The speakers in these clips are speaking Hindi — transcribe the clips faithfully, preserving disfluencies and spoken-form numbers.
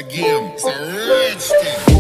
game. It's a rich thing.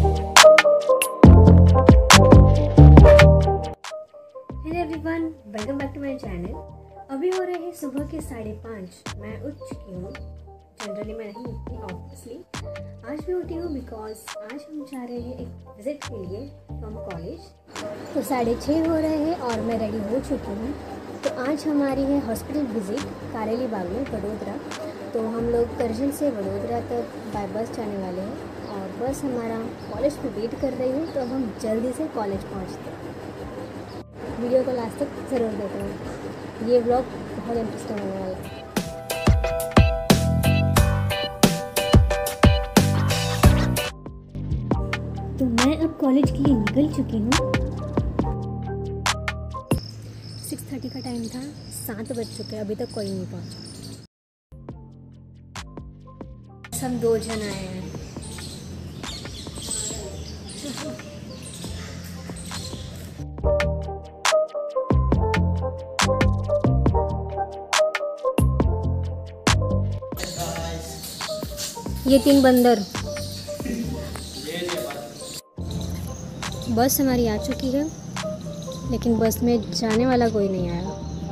Hello everyone, welcome back to my channel. अभी हो रहे हैं सुबह के साढ़े पाँच। मैं उठ चुकी हूँ। जनरली मैं नहीं उठती ऑब्वियसली। आज भी उठी हूँ बिकॉज आज हम जा रहे हैं एक विजिट के लिए फ्रॉम कॉलेज। तो साढ़े छः हो रहे हैं और मैं रेडी हो चुकी हूँ। तो आज हमारी है हॉस्पिटल विजिट कारेली बाग में वडोदरा। तो हम लोग करजन से वडोदरा तक बाय बस जाने वाले हैं और बस हमारा कॉलेज पे वेट कर रही है। तो अब हम जल्दी से कॉलेज पहुँचते हैं। वीडियो को लास्ट तक ज़रूर देखना, ये व्लॉग बहुत इंटरेस्टिंग होने वाला है। तो मैं अब कॉलेज के लिए निकल चुकी हूँ। सिक्स थर्टी का टाइम था, सात बज चुके हैं, अभी तक कोई नहीं पहुँचा। हम दो जन आए हैं। ये तीन बंदर। बस हमारी आ चुकी है, लेकिन बस में जाने वाला कोई नहीं आया।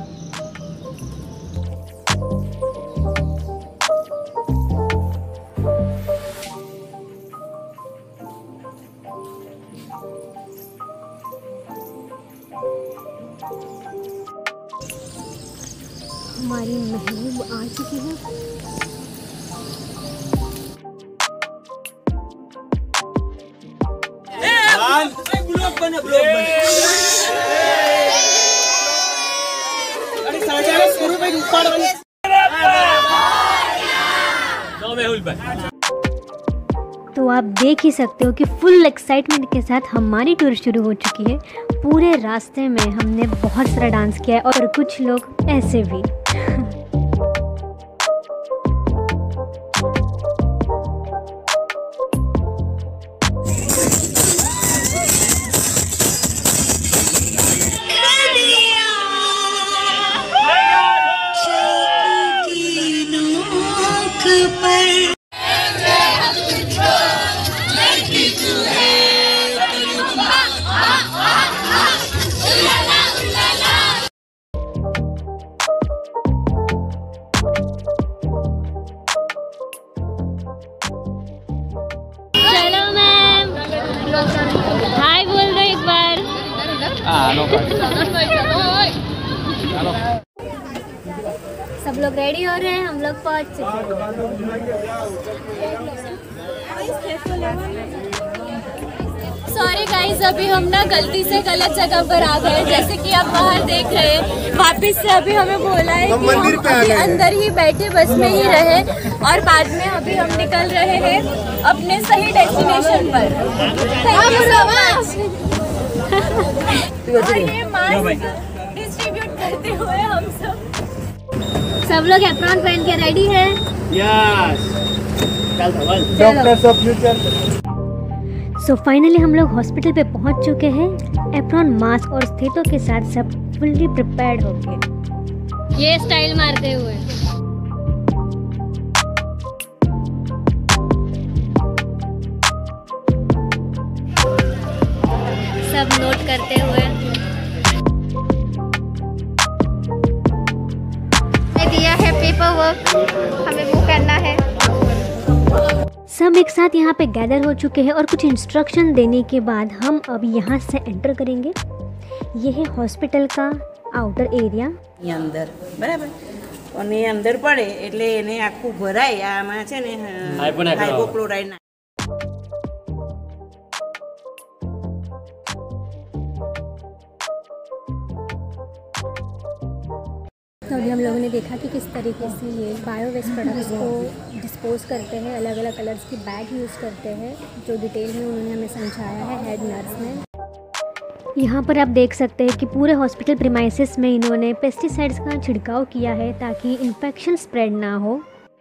हमारी महबूब आ चुकी है। ब्लॉग बना ब्लॉग बना अरे साजा शुरू में ऊपर वाले नो मेहुल भाई। तो आप देख ही सकते हो कि फुल एक्साइटमेंट के साथ हमारी टूर शुरू हो चुकी है। पूरे रास्ते में हमने बहुत सारा डांस किया है और कुछ लोग ऐसे भी। हाय बोल दो एक बार। सब लोग रेडी हो रहे हैं, हम लोग पहुंच चुके हैं। सॉरी गाइस, अभी हम ना गलती से गलत जगह पर आ गए। जैसे कि आप बाहर देख रहे हैं, वापस से अभी हमें बोला है कि हम अभी अंदर ही बैठे बस में ही रहे और बाद में अभी हम निकल रहे हैं अपने सही डेस्टिनेशन पर। Thank you so much. और ये मास्क डिस्ट्रीब्यूट करते हुए हम सब सब लोग एप्रॉन पहन के रेडी है। Yes doctors of future. So finally हम लोग हॉस्पिटल पे पहुंच चुके हैं। एप्रॉन, मास्क और स्टेथो के साथ सब फुल्ली प्रिपेयर्ड हो गए। ये स्टाइल मारते हुए सब नोट करते हुए दिया है पेपर वर्क, हमें वो करना है। सब एक साथ यहाँ पे गैदर हो चुके हैं और कुछ इंस्ट्रक्शन देने के बाद हम अब यहाँ से एंटर करेंगे। ये है हॉस्पिटल का आउटर एरिया। अंदर बराबर અને અંદર પડે એટલે એને આખું ભરાય। આમાં છે ને હાઇપોક્લોરાઇડ ના तो अभी हम लोगों ने देखा कि किस तरीके से ये बायो वेस्ट प्रोडक्ट्स को डिस्पोज करते हैं। अलग अलग कलर्स की बैग यूज़ करते हैं, जो डिटेल में उन्होंने हमें समझाया है हेड नर्स ने। यहाँ पर आप देख सकते हैं कि पूरे हॉस्पिटल प्रीमाइसेस में इन्होंने पेस्टिसाइड्स का छिड़काव किया है ताकि इन्फेक्शन स्प्रेड ना हो।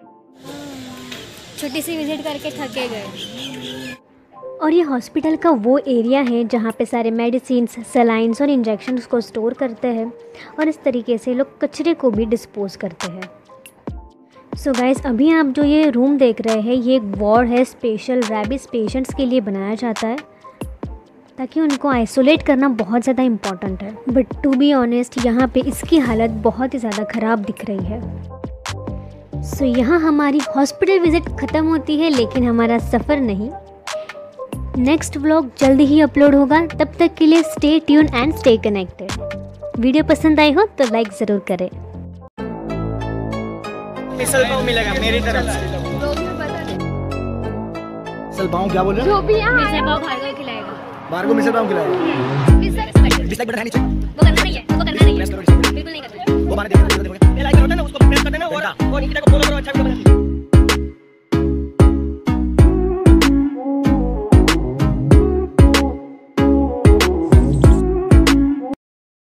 छोटी सी विजिट करके थके गए। और ये हॉस्पिटल का वो एरिया है जहाँ पे सारे मेडिसिन्स, सलाइंस और इंजेक्शन्स को स्टोर करते हैं और इस तरीके से लोग कचरे को भी डिस्पोज करते हैं। सो so गाइस, अभी आप जो ये रूम देख रहे हैं ये एक वार्ड है, स्पेशल रैबिस पेशेंट्स के लिए बनाया जाता है ताकि उनको आइसोलेट करना बहुत ज़्यादा इम्पॉर्टेंट है। बट टू बी ऑनेस्ट यहाँ पे इसकी हालत बहुत ही ज़्यादा ख़राब दिख रही है। सो so, यहाँ हमारी हॉस्पिटल विज़िट ख़त्म होती है, लेकिन हमारा सफ़र नहीं। नेक्स्ट व्लॉग जल्दी ही अपलोड होगा, तब तक के लिए stay tune and stay connected. Video पसंद आई हो तो लाइक ज़रूर करें। मिसल पाव मिलेगा मेरी तरफ से। मिसल पाव क्या बोल रहे हो? जो भी यहाँ मिसल पाव भार्गव खिलाएगा। भार्गव मिसल पाव खिलाएगा। डिसलाइक बटन है नीचे। वो करना नहीं है, वो करना नहीं है, बिल्कुल नहीं करना। वो बार देखो, देखो, देखो। ये लाइक करो ना, उसको प्रेस कर देना और वो निकिता को फॉलो करो। अच्छा वीडियो बना।